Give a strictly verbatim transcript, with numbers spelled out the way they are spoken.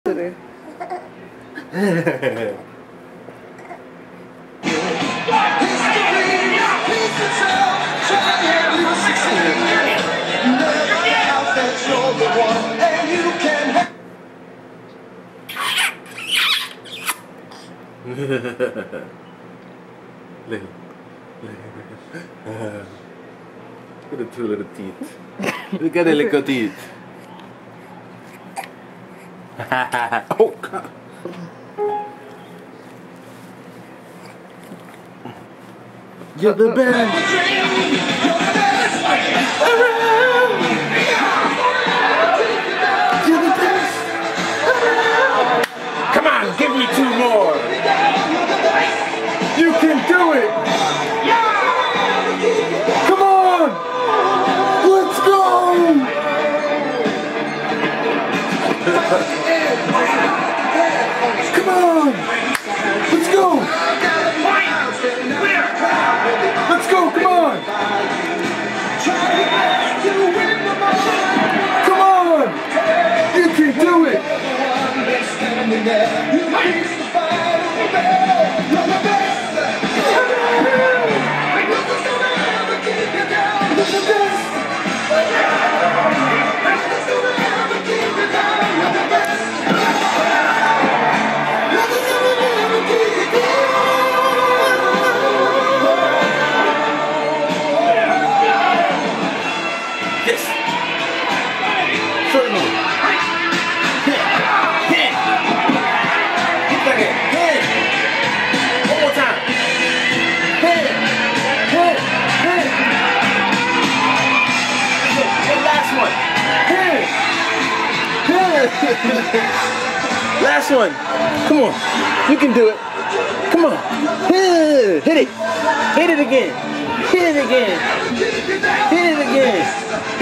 Look at the two little teeth. Look at the little teeth. Oh God. You're the best. You're the best. Come on, give me two more. You can do it. Come on. Let's go. Come on. Let's go. Let's go, come on! Come on! You can do it! Last one. Come on. You can do it. Come on. Hit it. Hit it again. Hit it again. Hit it again.